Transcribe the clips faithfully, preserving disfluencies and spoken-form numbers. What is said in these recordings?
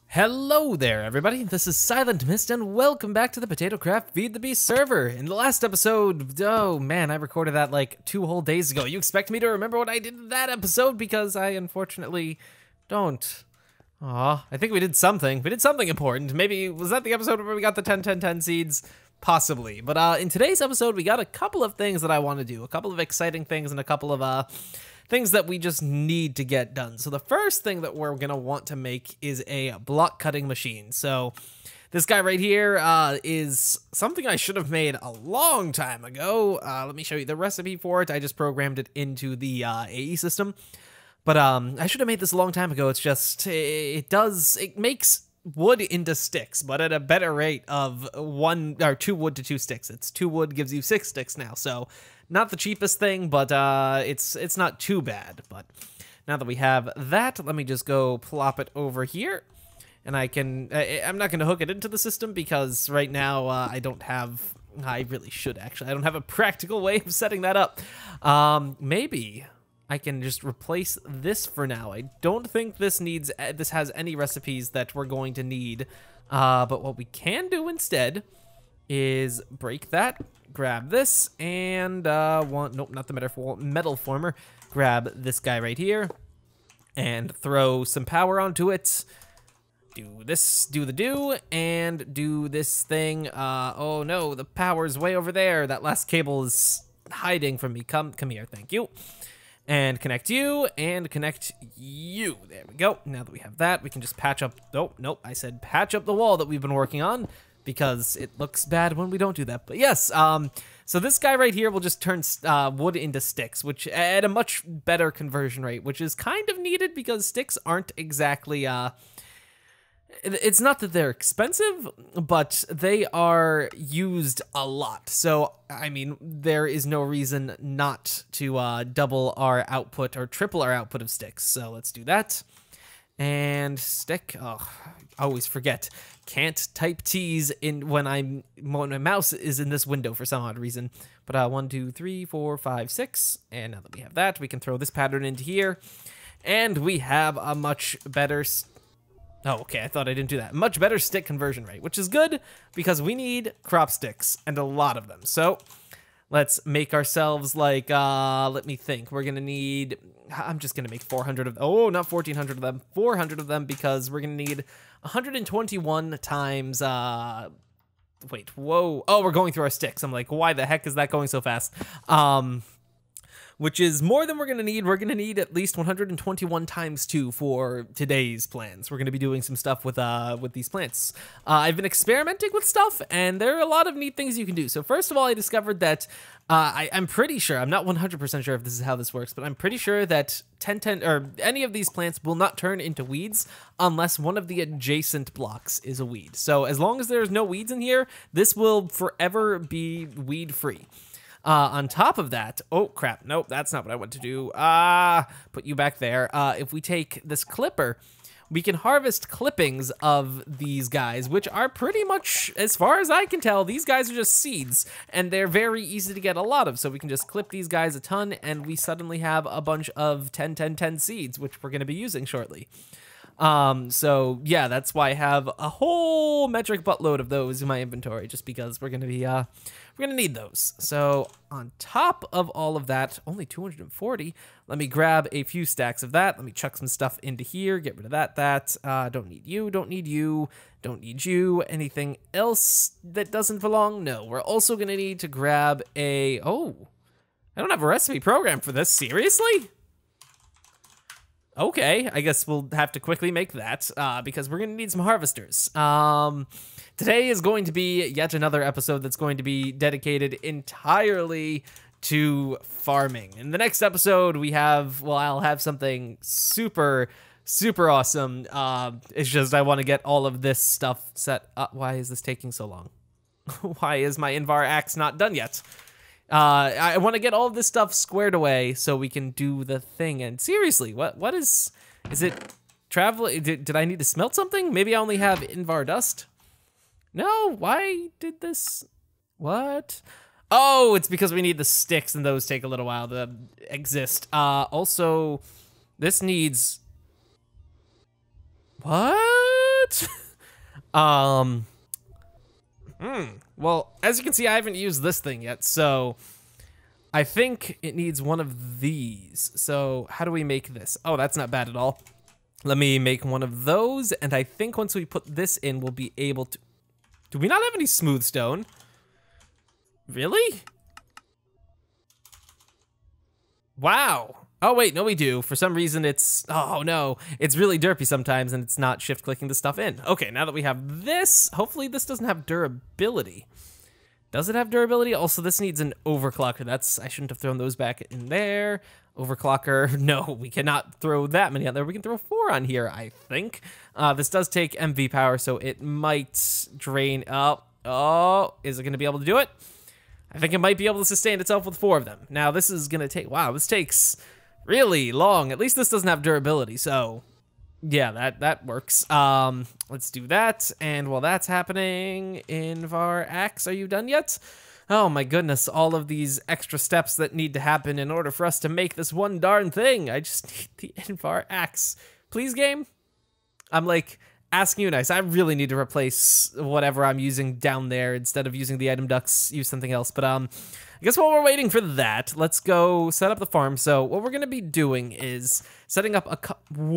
Hello there, everybody. This is Silent Mist, and welcome back to the Potatocraft Feed the Beast server. In the last episode, oh man, I recorded that like two whole days ago. You expect me to remember what I did in that episode? Because I unfortunately don't. Aw, I think we did something. We did something important. Maybe, was that the episode where we got the ten ten ten seeds? Possibly. But uh, in today's episode, we got a couple of things that I want to do. A couple of exciting things and a couple of, uh... things that we just need to get done. So the first thing that we're gonna want to make is a block cutting machine. So this guy right here uh, is something I should have made a long time ago. Uh, let me show you the recipe for it. I just programmed it into the uh, A E system. But um, I should have made this a long time ago. It's just, it does, it makes wood into sticks, but at a better rate of one or two wood to two sticks. It's two wood gives you six sticks now. So not the cheapest thing, but uh, it's it's not too bad. But now that we have that, let me just go plop it over here. And I can, I, I'm not going to hook it into the system because right now uh, I don't have, I really should actually, I don't have a practical way of setting that up. Um, maybe I can just replace this for now. I don't think this needs, this has any recipes that we're going to need. Uh, but what we can do instead is break that, grab this, and uh, one, nope, not the metal, metal former. Grab this guy right here, and throw some power onto it. Do this, do the do, and do this thing. Uh, oh no, the power's way over there. That last cable is hiding from me. Come, come here, thank you. And connect you, and connect you. There we go. Now that we have that, we can just patch up, nope, nope, I said patch up the wall that we've been working on, because it looks bad when we don't do that. But yes, um, so this guy right here will just turn uh, wood into sticks, which at a much better conversion rate, which is kind of needed because sticks aren't exactly, uh, it's not that they're expensive, but they are used a lot. So, I mean, there is no reason not to uh, double our output or triple our output of sticks. So let's do that. And stick, oh, I always forget. Can't type T's in when I'm when my mouse is in this window for some odd reason. But uh, one, two, three, four, five, six, and now that we have that, we can throw this pattern into here, and we have a much better. Oh, okay. I thought I didn't do that. Much better stick conversion rate, which is good because we need crop sticks and a lot of them. So let's make ourselves like, uh, let me think. We're going to need, I'm just going to make four hundred of, oh, not fourteen hundred of them, four hundred of them because we're going to need one hundred twenty-one times, uh, wait, whoa. Oh, we're going through our sticks. I'm like, why the heck is that going so fast? Um, which is more than we're going to need. We're going to need at least one hundred twenty-one times two for today's plans. We're going to be doing some stuff with uh with these plants. Uh, I've been experimenting with stuff, and there are a lot of neat things you can do. So first of all, I discovered that uh, I, I'm pretty sure, I'm not one hundred percent sure if this is how this works, but I'm pretty sure that ten ten, or any of these plants will not turn into weeds unless one of the adjacent blocks is a weed. So as long as there's no weeds in here, this will forever be weed-free. Uh, on top of that, oh crap, nope, that's not what I want to do. Ah, uh, put you back there. Uh, if we take this clipper, we can harvest clippings of these guys, which are pretty much, as far as I can tell, these guys are just seeds, and they're very easy to get a lot of, so we can just clip these guys a ton, and we suddenly have a bunch of ten ten ten seeds, which we're going to be using shortly. Um, so yeah, that's why I have a whole metric buttload of those in my inventory, just because we're going to be, uh, we're going to need those. So on top of all of that, only two hundred forty, let me grab a few stacks of that. Let me chuck some stuff into here, get rid of that, that, uh, don't need you, don't need you, don't need you. Anything else that doesn't belong? No, we're also going to need to grab a, oh, I don't have a recipe program for this, seriously? Okay, I guess we'll have to quickly make that, uh, because we're going to need some harvesters. Um, today is going to be yet another episode that's going to be dedicated entirely to farming. In the next episode, we have, well, I'll have something super, super awesome. Uh, it's just I want to get all of this stuff set up. Why is this taking so long? Why is my Invar axe not done yet? Uh, I want to get all of this stuff squared away so we can do the thing. And seriously, what what is, is it travel? Did, did I need to smelt something? Maybe I only have Invar dust. No, why did this, what? Oh, it's because we need the sticks and those take a little while to exist. Uh, also, this needs, what? Um, hmm. Well, as you can see, I haven't used this thing yet, so I think it needs one of these. So how do we make this? Oh, that's not bad at all. Let me make one of those, and I think once we put this in, we'll be able to... Do we not have any smooth stone? Really? Wow. Oh, wait, no, we do. For some reason, it's... Oh, no. It's really derpy sometimes, and it's not shift-clicking the stuff in. Okay, now that we have this, hopefully this doesn't have durability. Does it have durability? Also, this needs an overclocker. That's... I shouldn't have thrown those back in there. Overclocker. No, we cannot throw that many out there. We can throw four on here, I think. Uh, this does take M V power, so it might drain... Oh, oh, is it going to be able to do it? I think it might be able to sustain itself with four of them. Now, this is going to take... Wow, this takes really long. At least this doesn't have durability, so... Yeah, that, that works. Um, let's do that. And while that's happening, Invar Axe, are you done yet? Oh my goodness, all of these extra steps that need to happen in order for us to make this one darn thing. I just need the Invar Axe. Please, game? I'm like... asking you nice. I really need to replace whatever I'm using down there instead of using the item ducts, use something else. But um, I guess while we're waiting for that, let's go set up the farm. So what we're going to be doing is setting up a cu-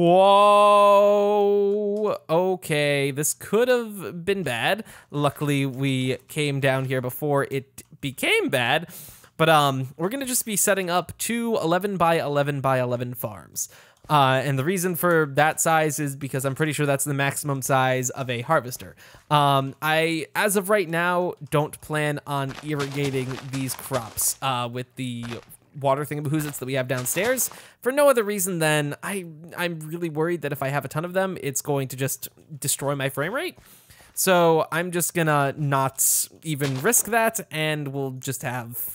Whoa. Okay, this could have been bad. Luckily, we came down here before it became bad. But um, we're going to just be setting up two eleven by eleven by eleven farms. Uh, and the reason for that size is because I'm pretty sure that's the maximum size of a harvester. Um, I, as of right now, don't plan on irrigating these crops uh, with the water thingamahoots that we have downstairs for no other reason than I, I'm really worried that if I have a ton of them, it's going to just destroy my frame rate. So I'm just gonna not even risk that, and we'll just have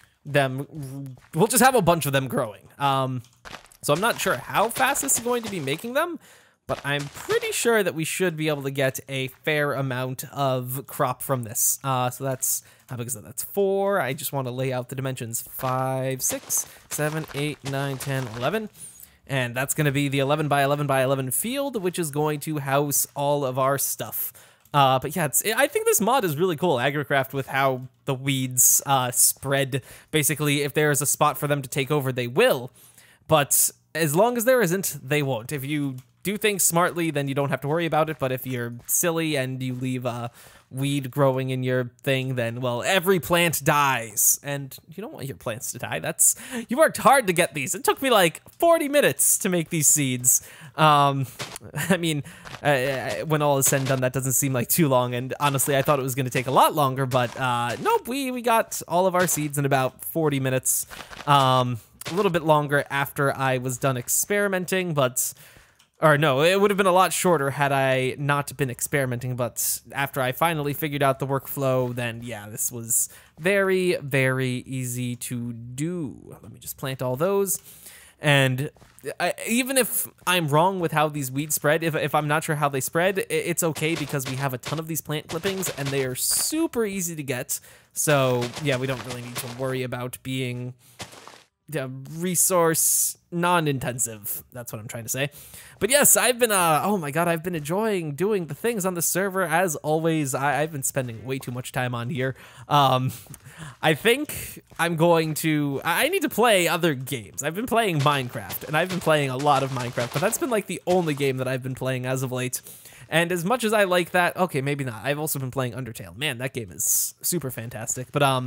them, we'll just have a bunch of them growing. Um... So I'm not sure how fast this is going to be making them, but I'm pretty sure that we should be able to get a fair amount of crop from this. Uh, so that's, how big is that? That's four. I just want to lay out the dimensions. Five, six, seven, eight, nine, ten, eleven. And that's going to be the eleven by eleven by eleven field, which is going to house all of our stuff. Uh, but yeah, it's, I think this mod is really cool, Agricraft, with how the weeds uh, spread. Basically, if there is a spot for them to take over, they will. But as long as there isn't, they won't. If you do things smartly, then you don't have to worry about it. But if you're silly and you leave a weed growing in your thing, then, well, every plant dies. And you don't want your plants to die. That's, you worked hard to get these. It took me like forty minutes to make these seeds. Um, I mean, uh, when all is said and done, that doesn't seem like too long. And honestly, I thought it was going to take a lot longer. But uh, nope, we, we got all of our seeds in about forty minutes. Um... A little bit longer after I was done experimenting, but, or no, it would have been a lot shorter had I not been experimenting, but after I finally figured out the workflow, then yeah, this was very, very easy to do. Let me just plant all those, and I, even if I'm wrong with how these weeds spread, if, if I'm not sure how they spread, it's okay because we have a ton of these plant clippings, and they are super easy to get, so yeah, we don't really need to worry about being... Yeah, resource non-intensive. That's what I'm trying to say. But yes, I've been, uh, oh my god, I've been enjoying doing the things on the server. As always, I, I've been spending way too much time on here. Um, I think I'm going to, I need to play other games. I've been playing Minecraft, and I've been playing a lot of Minecraft, but that's been like the only game that I've been playing as of late. And as much as I like that, okay, maybe not. I've also been playing Undertale. Man, that game is super fantastic. But, um...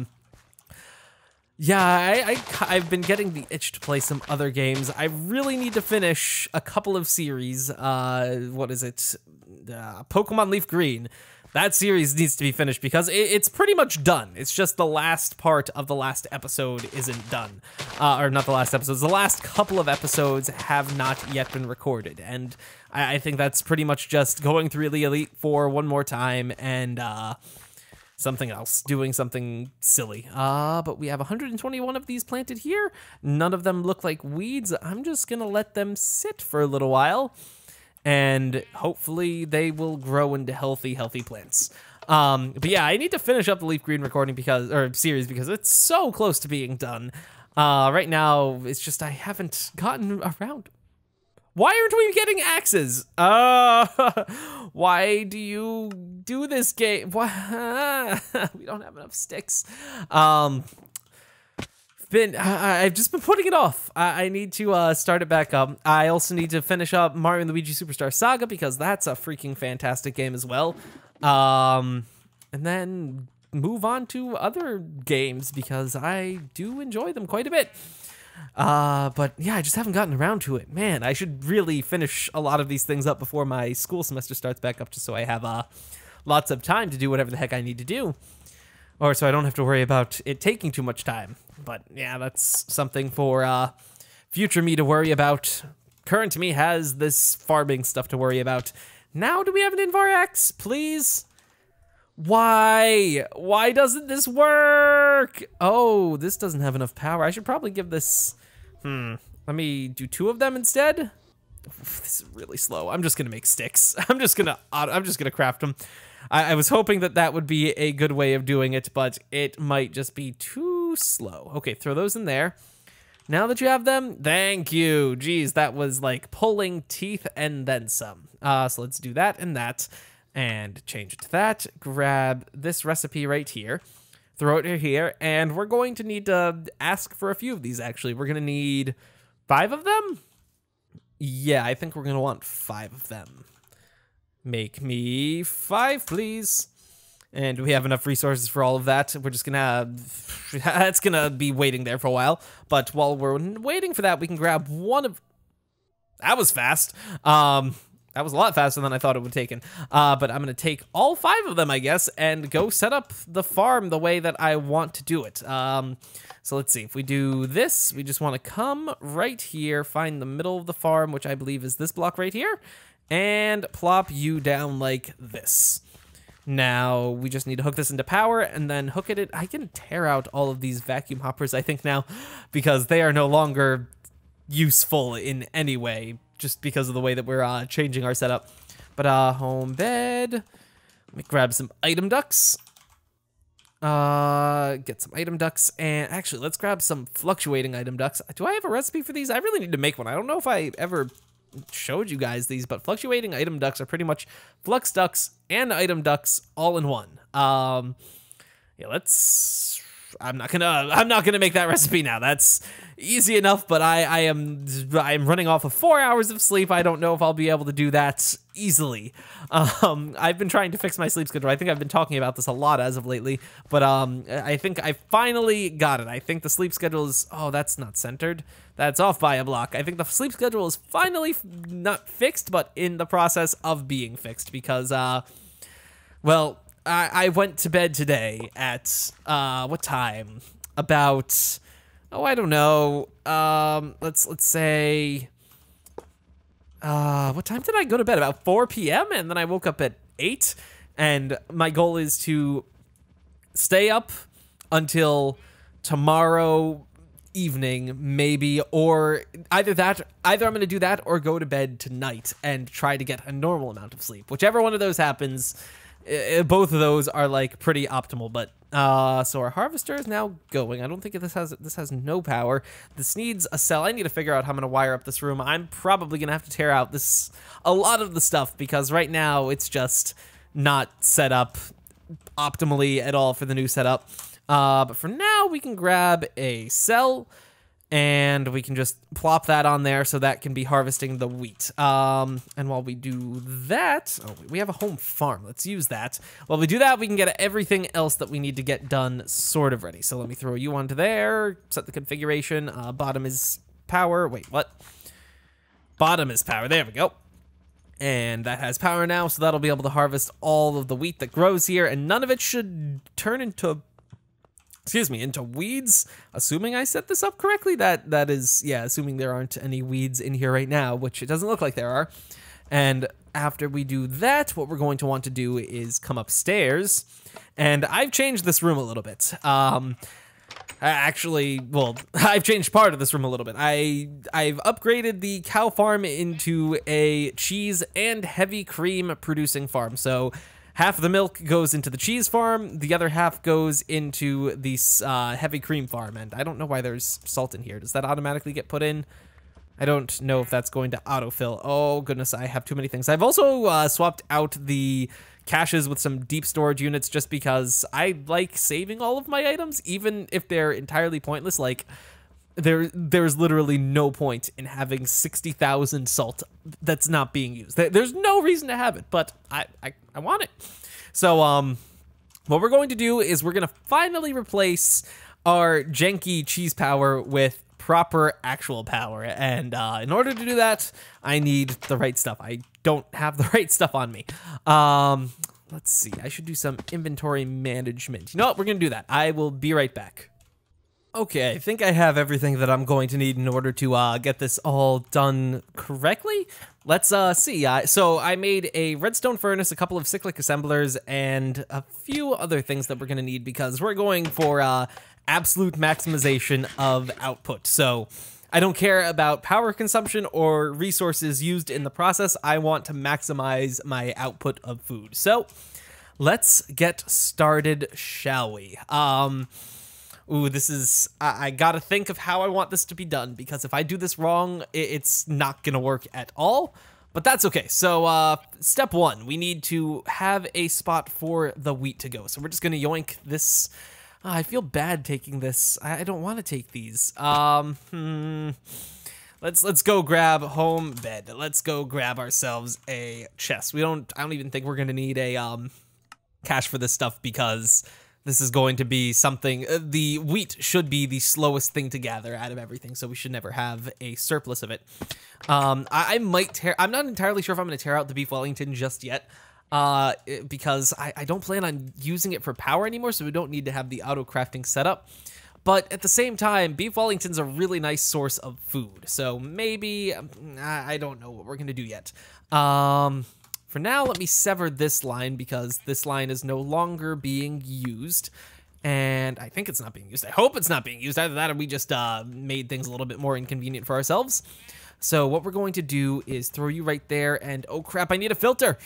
yeah, I, I, I've been getting the itch to play some other games. I really need to finish a couple of series. Uh, what is it? Uh, Pokemon Leaf Green. That series needs to be finished because it, it's pretty much done. It's just the last part of the last episode isn't done. Uh, or not the last episodes. The last couple of episodes have not yet been recorded. And I, I think that's pretty much just going through the Elite Four one more time and... Uh, something else, doing something silly. Uh, but we have one hundred twenty-one of these planted here. None of them look like weeds. I'm just gonna let them sit for a little while, and hopefully they will grow into healthy, healthy plants. Um, but yeah, I need to finish up the Leaf Green recording because, or series because it's so close to being done. Uh, right now, it's just I haven't gotten around. Why aren't we getting axes? Uh, why do you do this game? Why? We don't have enough sticks. Um, been I, I've just been putting it off. I, I need to uh, start it back up. I also need to finish up Mario and Luigi Superstar Saga because that's a freaking fantastic game as well. Um, and then move on to other games because I do enjoy them quite a bit. Uh, but yeah, I just haven't gotten around to it. Man, I should really finish a lot of these things up before my school semester starts back up, just so I have uh, lots of time to do whatever the heck I need to do. Or so I don't have to worry about it taking too much time. But yeah, that's something for uh, future me to worry about. Current me has this farming stuff to worry about. Now do we have an Invar X, please? Why? Why doesn't this work? Oh, this doesn't have enough power. I should probably give this, hmm, let me do two of them instead. This is really slow. I'm just gonna make sticks. I'm just gonna, I'm just gonna craft them. I, I was hoping that that would be a good way of doing it, but it might just be too slow. Okay, throw those in there. Now that you have them, thank you. Geez, that was like pulling teeth and then some. Uh, so let's do that and that. And change it to that, grab this recipe right here, throw it here, and we're going to need to ask for a few of these, actually. We're going to need five of them? Yeah, I think we're going to want five of them. Make me five, please. And we have enough resources for all of that. We're just going to, that's going to be waiting there for a while. But while we're waiting for that, we can grab one of, that was fast. Um... That was a lot faster than I thought it would take. Uh, but I'm going to take all five of them, I guess, and go set up the farm the way that I want to do it. Um, so let's see. If we do this, we just want to come right here, find the middle of the farm, which I believe is this block right here, and plop you down like this. Now, we just need to hook this into power and then hook it. I can tear out all of these vacuum hoppers, I think, now, because they are no longer useful in any way, just because of the way that we're uh, changing our setup. But uh, home bed. Let me grab some item ducks. Uh, get some item ducks, and actually, let's grab some fluctuating item ducks. Do I have a recipe for these? I really need to make one. I don't know if I ever showed you guys these, but fluctuating item ducks are pretty much flux ducks and item ducks all in one. Um, yeah, let's. I'm not gonna. I'm not gonna make that recipe now. That's easy enough. But I, I am. I am running off of four hours of sleep. I don't know if I'll be able to do that easily. Um, I've been trying to fix my sleep schedule. I think I've been talking about this a lot as of lately. But um, I think I finally got it. I think the sleep schedule is. Oh, that's not centered. That's off by a block. I think the sleep schedule is finally not fixed, but in the process of being fixed because, uh, well. I, I went to bed today at, uh, what time? About, oh, I don't know. Um, let's, let's say, uh, what time did I go to bed? About four P M And then I woke up at eight. And my goal is to stay up until tomorrow evening, maybe, or either that, either I'm going to do that or go to bed tonight and try to get a normal amount of sleep. Whichever one of those happens. It, both of those are like pretty optimal, but uh so our harvester is now going. I don't think this has this has no power. This needs a cell. I need to figure out how I'm gonna wire up this room. I'm probably gonna have to tear out this a lot of the stuff because right now it's just not set up optimally at all for the new setup. Uh but for now we can grab a cell and we can just plop that on there so that can be harvesting the wheat. Um, and while we do that, oh, we have a home farm. Let's use that. While we do that, we can get everything else that we need to get done sort of ready. So let me throw you onto there, set the configuration. Uh, bottom is power. Wait, what? Bottom is power. There we go. And that has power now, so that'll be able to harvest all of the wheat that grows here, and none of it should turn into excuse me, into weeds, assuming I set this up correctly. That that is, yeah, assuming there aren't any weeds in here right now, which it doesn't look like there are. And after we do that, what we're going to want to do is come upstairs, and I've changed this room a little bit. Um, actually, well, I've changed part of this room a little bit. I, I've upgraded the cow farm into a cheese and heavy cream producing farm, so half of the milk goes into the cheese farm, the other half goes into the uh, heavy cream farm, and I don't know why there's salt in here. Does that automatically get put in? I don't know if that's going to autofill. Oh, goodness, I have too many things. I've also uh, swapped out the caches with some deep storage units just because I like saving all of my items, even if they're entirely pointless. Like, there, there's literally no point in having sixty thousand salt that's not being used. There's no reason to have it, but I, I, I want it. So, um, what we're going to do is we're going to finally replace our janky cheese power with proper actual power, and uh, in order to do that, I need the right stuff. I don't have the right stuff on me. Um, let's see, I should do some inventory management. You know what, we're gonna do that. I will be right back. Okay, I think I have everything that I'm going to need in order to uh, get this all done correctly. Let's uh, see. Uh, so I made a redstone furnace, a couple of cyclic assemblers, and a few other things that we're gonna need because we're going for uh, absolute maximization of output. So I don't care about power consumption or resources used in the process. I want to maximize my output of food. So let's get started, shall we? Um, ooh, this is, I, I gotta think of how I want this to be done, because if I do this wrong, it, it's not gonna work at all. But that's okay. So uh, step one, we need to have a spot for the wheat to go. So we're just gonna yoink this. Oh, I feel bad taking this. I don't want to take these. Um, hmm. Let's let's go grab home bed. Let's go grab ourselves a chest. We don't. I don't even think we're gonna need a um cache for this stuff because this is going to be something. Uh, the wheat should be the slowest thing to gather out of everything, so we should never have a surplus of it. Um, I, I might tear. I'm not entirely sure if I'm gonna tear out the beef Wellington just yet. Uh, because I, I don't plan on using it for power anymore, so we don't need to have the auto crafting setup. But at the same time, beef Wellington's a really nice source of food, so maybe, I don't know what we're gonna do yet. Um, for now, let me sever this line because this line is no longer being used, and I think it's not being used. I hope it's not being used. Either that or we just uh, made things a little bit more inconvenient for ourselves. So what we're going to do is throw you right there, and oh crap, I need a filter.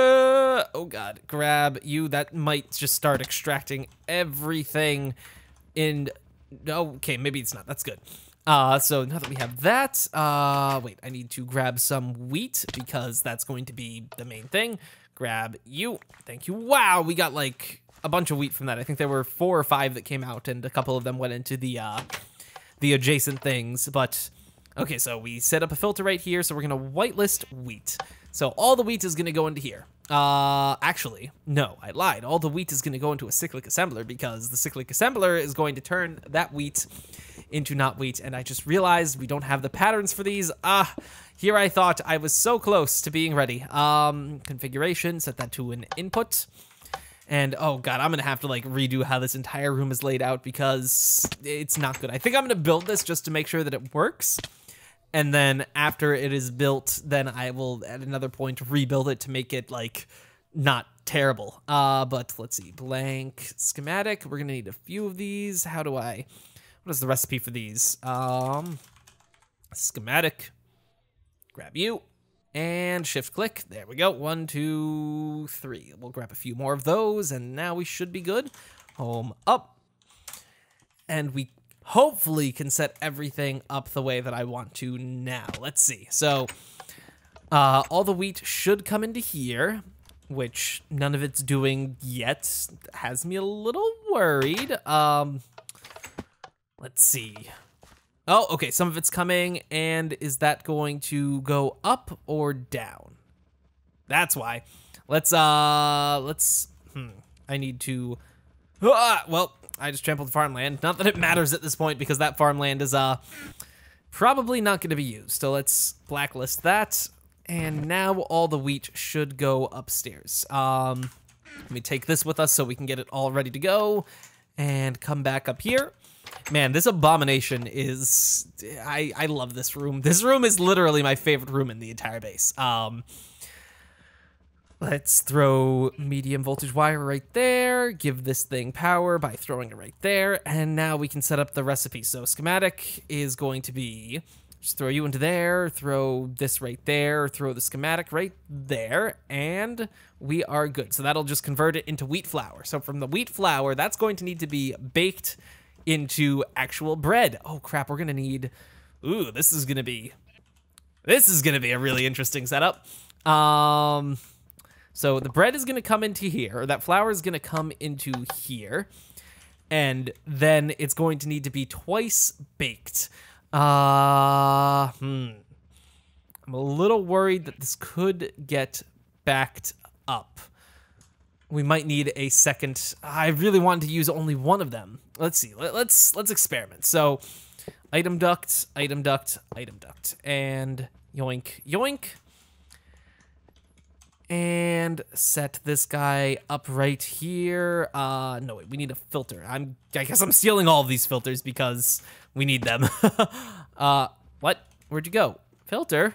Uh, oh god, grab you. That might just start extracting everything in, okay, maybe it's not, that's good. Uh, so now that we have that, uh, wait, I need to grab some wheat because that's going to be the main thing. Grab you, thank you. Wow, we got like a bunch of wheat from that. I think there were four or five that came out, and a couple of them went into the, uh, the adjacent things, but okay, so we set up a filter right here, so we're gonna whitelist wheat. So all the wheat is gonna go into here. Uh, actually, no, I lied. All the wheat is gonna go into a cyclic assembler because the cyclic assembler is going to turn that wheat into not wheat, and I just realized we don't have the patterns for these. Ah, here I thought I was so close to being ready. Um, configuration, set that to an input. And oh god, I'm gonna have to like redo how this entire room is laid out because it's not good. I think I'm gonna build this just to make sure that it works. And then after it is built, then I will at another point rebuild it to make it like not terrible. Uh, but let's see, blank schematic. We're gonna need a few of these. How do I, what is the recipe for these? Um, schematic, grab you, and shift click. There we go, one, two, three. We'll grab a few more of those, and now we should be good. Home up. And we hopefully can set everything up the way that I want to now. Let's see. So uh, all the wheat should come into here, which none of it's doing yet. Has me a little worried. Um, let's see. Oh, okay. Some of it's coming, and is that going to go up or down? That's why. Let's, uh, let's, hmm. I need to, ah, well, I just trampled farmland. Not that it matters at this point because that farmland is uh probably not going to be used. So let's blacklist that. And now all the wheat should go upstairs. Um, let me take this with us so we can get it all ready to go and come back up here. Man, this abomination is, I, I love this room. This room is literally my favorite room in the entire base. Um, Let's throw medium voltage wire right there, give this thing power by throwing it right there, and now we can set up the recipe. So schematic is going to be, just throw you into there, throw this right there, throw the schematic right there, and we are good. So that'll just convert it into wheat flour. So from the wheat flour, that's going to need to be baked into actual bread. Oh crap, we're gonna need, ooh, this is gonna be This is gonna be a really interesting setup. Um, so the bread is gonna come into here, or that flour is gonna come into here, and then it's going to need to be twice baked. Uh, hmm. I'm a little worried that this could get backed up. We might need a second. I really wanted to use only one of them. Let's see. Let, let's let's experiment. So, item duct, item duct, item duct, and yoink, yoink, and set this guy up right here. Uh, no wait, we need a filter. I'm. I guess I'm stealing all of these filters because we need them. uh, what? Where'd you go? Filter?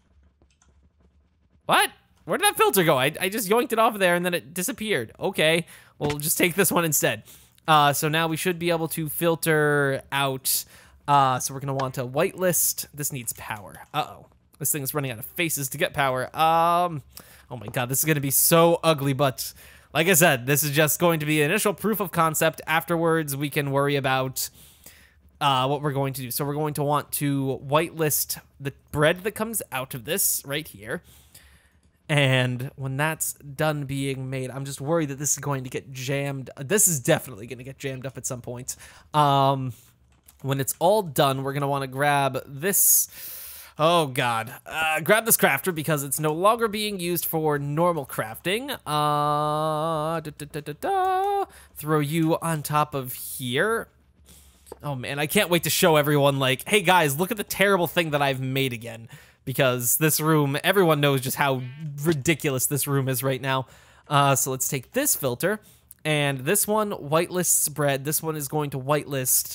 What? Where did that filter go? I, I just yoinked it off of there and then it disappeared. Okay, we'll just take this one instead. Uh, so now we should be able to filter out. Uh, so we're gonna want to whitelist. This needs power. Uh-oh. This thing's running out of faces to get power. Um, oh my god, this is gonna be so ugly, but like I said, this is just going to be initial proof of concept. Afterwards, we can worry about uh, what we're going to do. So we're going to want to whitelist the bread that comes out of this right here. And when that's done being made, I'm just worried that this is going to get jammed. This is definitely going to get jammed up at some point. Um, when it's all done, we're going to want to grab this. Oh, God. Uh, grab this crafter because it's no longer being used for normal crafting. Uh, da, da, da, da, da. Throw you on top of here. Oh, man, I can't wait to show everyone, like, hey, guys, look at the terrible thing that I've made again. Because this room, everyone knows just how ridiculous this room is right now. Uh, so let's take this filter, and this one whitelists bread. This one is going to whitelist.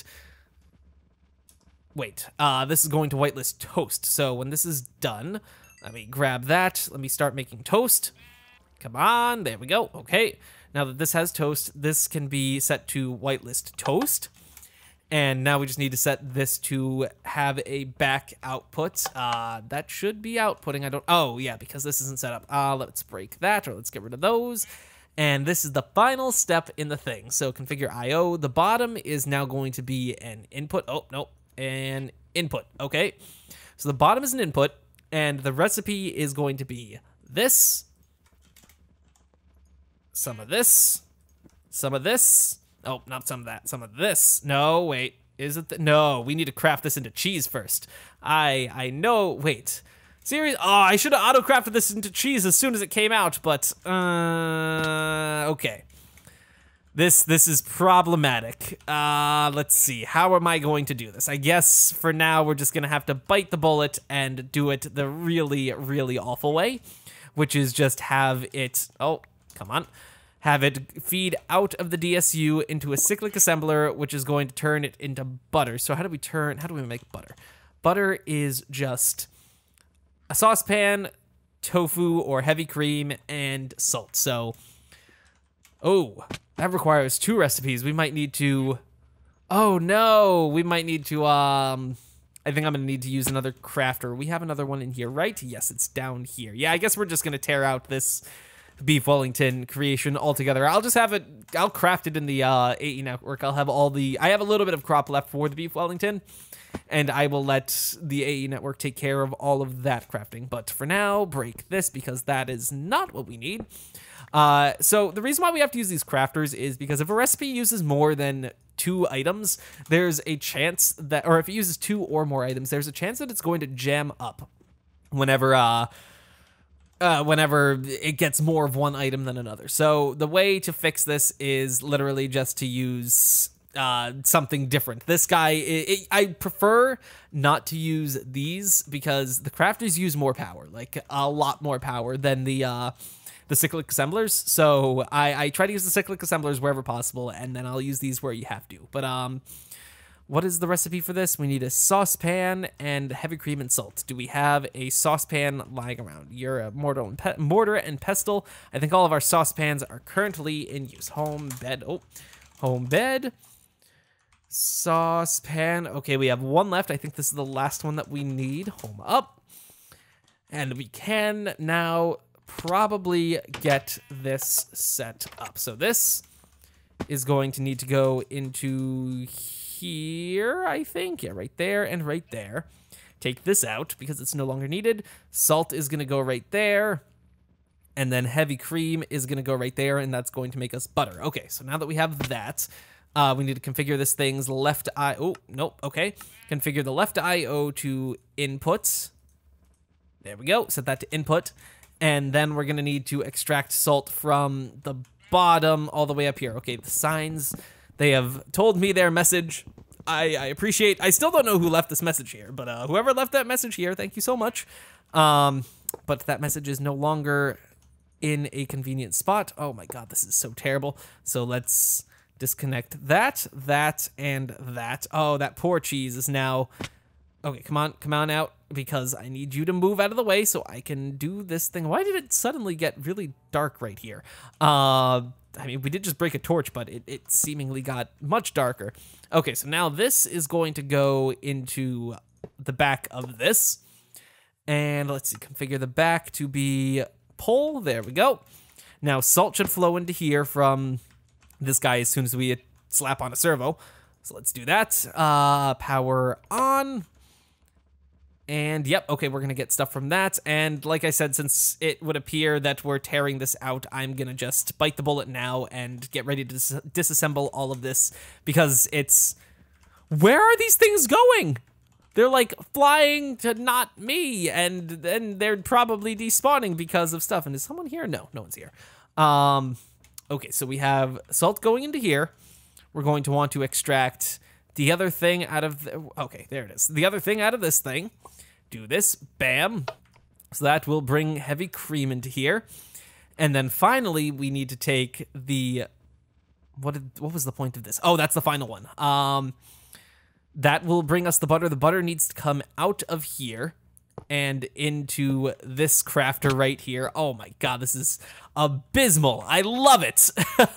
Wait, uh, this is going to whitelist toast. So when this is done, let me grab that. Let me start making toast. Come on, there we go. Okay, now that this has toast, this can be set to whitelist toast. And now we just need to set this to have a back output. Uh, that should be outputting. I don't, oh yeah, because this isn't set up. Uh, let's break that, or let's get rid of those. And this is the final step in the thing. So configure I O. The bottom is now going to be an input. Oh, no, an input. Okay. So the bottom is an input, and the recipe is going to be this, some of this, some of this. Oh, not some of that, some of this. No, wait, is it? The, no, we need to craft this into cheese first. I I know, wait. Serious? Oh, I should have auto-crafted this into cheese as soon as it came out, but, uh, okay. This, this is problematic. Uh, let's see, how am I going to do this? I guess for now, we're just gonna have to bite the bullet and do it the really, really awful way, which is just have it, oh, come on. Have it feed out of the D S U into a cyclic assembler, which is going to turn it into butter. So how do we turn, how do we make butter? Butter is just a saucepan, tofu or heavy cream, and salt. So, oh, that requires two recipes. We might need to, oh no, we might need to, um, I think I'm gonna need to use another crafter. We have another one in here, right? Yes, it's down here. Yeah, I guess we're just gonna tear out this Beef Wellington creation altogether. I'll just have it, I'll craft it in the uh, A E network. I'll have all the, I have a little bit of crop left for the Beef Wellington, and I will let the A E network take care of all of that crafting. But for now, break this because that is not what we need. Uh, so the reason why we have to use these crafters is because if a recipe uses more than two items, there's a chance that, or if it uses two or more items, there's a chance that it's going to jam up whenever, uh, Uh, whenever it gets more of one item than another. So the way to fix this is literally just to use uh, something different. This guy, it, it, I prefer not to use these because the crafters use more power, like a lot more power than the uh, the cyclic assemblers. So I, I try to use the cyclic assemblers wherever possible, and then I'll use these where you have to. But um. What is the recipe for this? We need a saucepan and heavy cream and salt. Do we have a saucepan lying around? You're a mortar and, pe mortar and pestle. I think all of our saucepans are currently in use. Home bed. Oh, home bed. Saucepan. Okay, we have one left. I think this is the last one that we need. Home up. And we can now probably get this set up. So this is going to need to go into here, I think. Yeah, right there and right there. take this out because it's no longer needed. Salt is going to go right there. And then heavy cream is going to go right there, and that's going to make us butter. Okay, so now that we have that, uh, we need to configure this thing's left I O. Oh, nope, okay. Configure the left I O to input. There we go, set that to input. And then we're going to need to extract salt from the bottom all the way up here. Okay, the signs, they have told me their message. I, I appreciate, I still don't know who left this message here, but uh, whoever left that message here, thank you so much. Um, but that message is no longer in a convenient spot. Oh my god, this is so terrible. So let's disconnect that, that, and that. Oh, that poor cheese is now... Okay, come on, come on out, because I need you to move out of the way so I can do this thing. Why did it suddenly get really dark right here? Uh, I mean, we did just break a torch, but it, it seemingly got much darker. Okay, so now this is going to go into the back of this. And let's see, configure the back to be pull. There we go. Now, salt should flow into here from this guy as soon as we slap on a servo. So let's do that. Uh, power on. And yep, okay, we're gonna get stuff from that. And like I said, since it would appear that we're tearing this out, I'm gonna just bite the bullet now and get ready to dis disassemble all of this, because it's... Where are these things going? They're like flying to not me, and then they're probably despawning because of stuff. And is someone here? No, no one's here. Um, okay, so we have salt going into here. We're going to want to extract the other thing out of... The, okay, there it is. The other thing out of this thing. Do this, bam. So that will bring heavy cream into here. And then finally, we need to take the... What did, what was the point of this? Oh, that's the final one. Um, that will bring us the butter. The butter needs to come out of here and into this crafter right here. Oh my god, this is abysmal. I love it.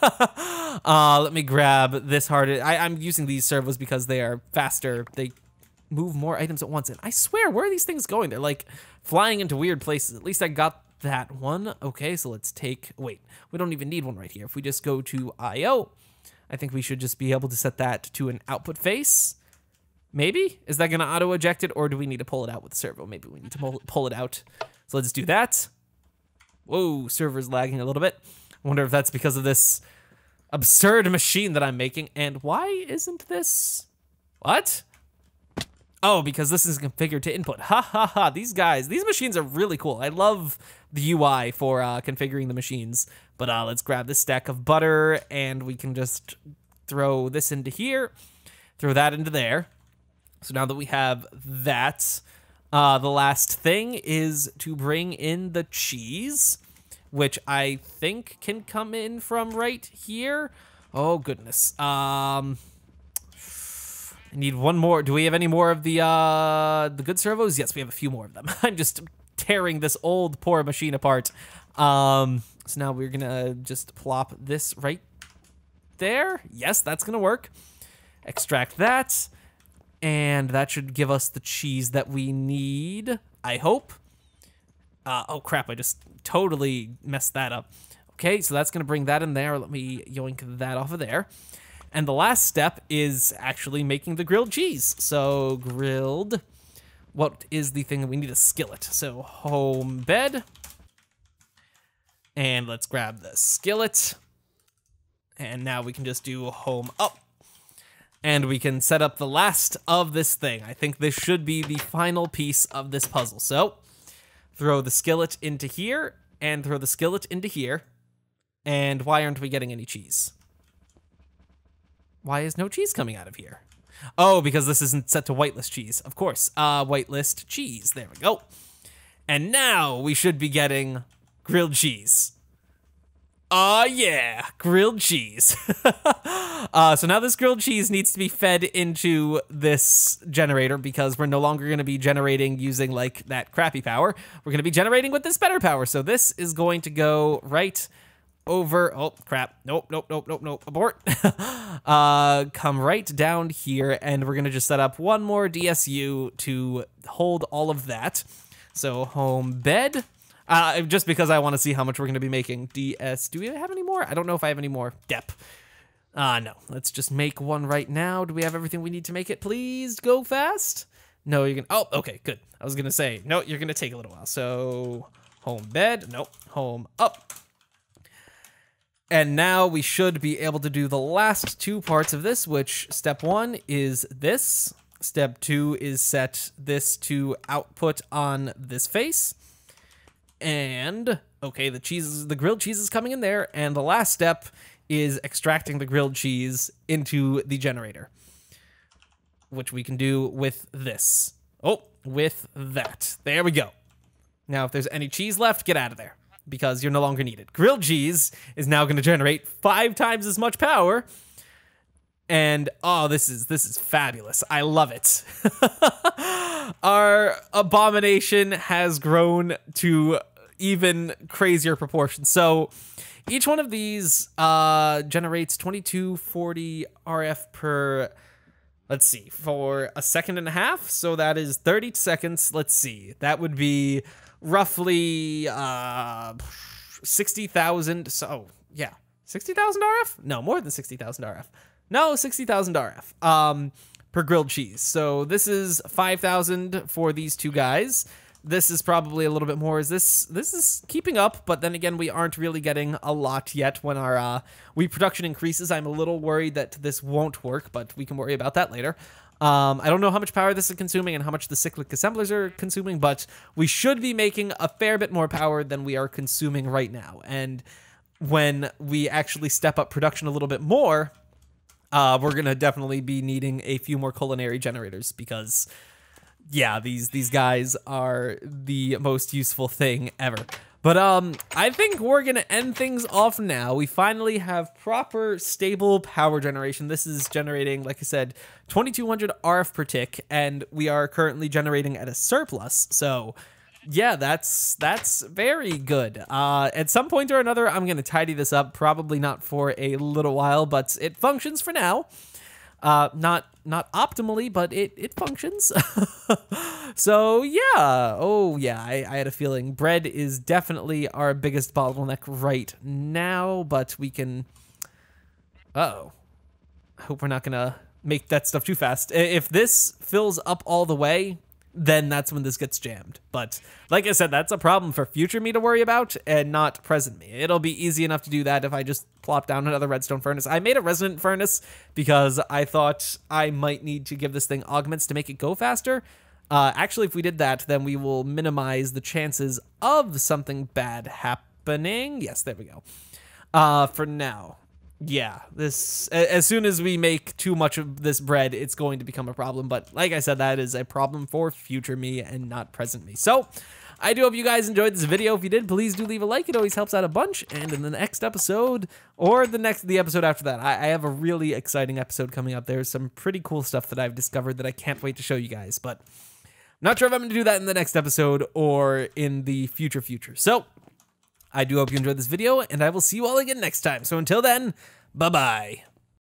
uh, let me grab this hard. I, I'm using these servos because they are faster. They move more items at once. And I swear, where are these things going? They're like flying into weird places. At least I got that one. Okay, so let's take... Wait, we don't even need one right here. If we just go to I O, I think we should just be able to set that to an output face. Maybe? Is that going to auto-eject it, or do we need to pull it out with the servo? Maybe we need to pull, pull it out. So let's do that. Whoa, server's lagging a little bit. I wonder if that's because of this absurd machine that I'm making. And why isn't this... What? Oh, because this is configured to input. Ha ha ha, these guys, these machines are really cool. I love the U I for uh, configuring the machines. But uh, let's grab this stack of butter, and we can just throw this into here, throw that into there. So now that we have that, uh, the last thing is to bring in the cheese, which I think can come in from right here. Oh, goodness. Um... I need one more. Do we have any more of the uh, the good servos? Yes, we have a few more of them. I'm just tearing this old poor machine apart. Um, so now we're gonna just plop this right there. Yes, that's gonna work. Extract that, and that should give us the cheese that we need, I hope. Uh, oh crap, I just totally messed that up. Okay, so that's gonna bring that in there. Let me yoink that off of there. And the last step is actually making the grilled cheese. So grilled, what is the thing that we need? A skillet. So home bed. And let's grab the skillet. And now we can just do home up. And we can set up the last of this thing. I think this should be the final piece of this puzzle. So throw the skillet into here and throw the skillet into here. And why aren't we getting any cheese? Why is no cheese coming out of here? Oh, because this isn't set to whitelist cheese. Of course. Uh, whitelist cheese. There we go. And now we should be getting grilled cheese. Aw, uh, yeah. Grilled cheese. uh, so now this grilled cheese needs to be fed into this generator because we're no longer going to be generating using, like, that crappy power. We're going to be generating with this better power. So this is going to go right over, oh crap, nope, nope, nope, nope, nope, abort. uh, come right down here, and we're gonna just set up one more D S U to hold all of that. So home bed, uh, just because I want to see how much we're gonna be making. D S, do we have any more? I don't know if I have any more. Dep. Uh, no, let's just make one right now. Do we have everything we need to make it? Please go fast. No, you're gonna, oh, okay, good. I was gonna say, no, you're gonna take a little while. So home bed, nope, home up. And now we should be able to do the last two parts of this, which step one is this. Step two is set this to output on this face. And, okay, the cheese, is, the grilled cheese is coming in there. And the last step is extracting the grilled cheese into the generator, which we can do with this. Oh, with that. There we go. Now, if there's any cheese left, get out of there, because you're no longer needed. Grilled cheese is now going to generate five times as much power. And, oh, this is this is fabulous. I love it. Our abomination has grown to even crazier proportions. So each one of these uh, generates twenty-two forty R F per, let's see, for a second and a half. So that is thirty seconds. Let's see. That would be roughly uh, sixty thousand. So, yeah, sixty thousand R F? No, more than sixty thousand R F. No, sixty thousand R F um, per grilled cheese. So this is five thousand for these two guys. This is probably a little bit more. Is this this is keeping up, but then again, we aren't really getting a lot yet. When our uh, wheat production increases, I'm a little worried that this won't work, but we can worry about that later. Um, I don't know how much power this is consuming and how much the cyclic assemblers are consuming, but we should be making a fair bit more power than we are consuming right now. And when we actually step up production a little bit more, Uh, we're going to definitely be needing a few more culinary generators because, yeah, these these guys are the most useful thing ever. But um, I think we're going to end things off now. We finally have proper, stable power generation. This is generating, like I said, twenty-two hundred R F per tick, and we are currently generating at a surplus. So, yeah, that's that's very good. Uh, at some point or another, I'm going to tidy this up. Probably not for a little while, but it functions for now. Uh, not not optimally, but it, it functions. So, yeah. Oh, yeah, I, I had a feeling bread is definitely our biggest bottleneck right now, but we can... Uh-oh. I hope we're not going to make that stuff too fast. If this fills up all the way, then that's when this gets jammed. But like I said, that's a problem for future me to worry about and not present me. It'll be easy enough to do that if I just plop down another redstone furnace. I made a resonant furnace because I thought I might need to give this thing augments to make it go faster. Uh, actually, if we did that, then we will minimize the chances of something bad happening. Yes, there we go. Uh, for now. Yeah, this as soon as we make too much of this bread, it's going to become a problem. But like I said, that is a problem for future me and not present me. So I do hope you guys enjoyed this video. If you did, please do leave a like. It always helps out a bunch. And in the next episode or the next the episode after that, I, I have a really exciting episode coming up. There's some pretty cool stuff that I've discovered that I can't wait to show you guys. But I'm not sure if I'm going to do that in the next episode or in the future future. So I do hope you enjoyed this video, and I will see you all again next time. So until then, bye-bye.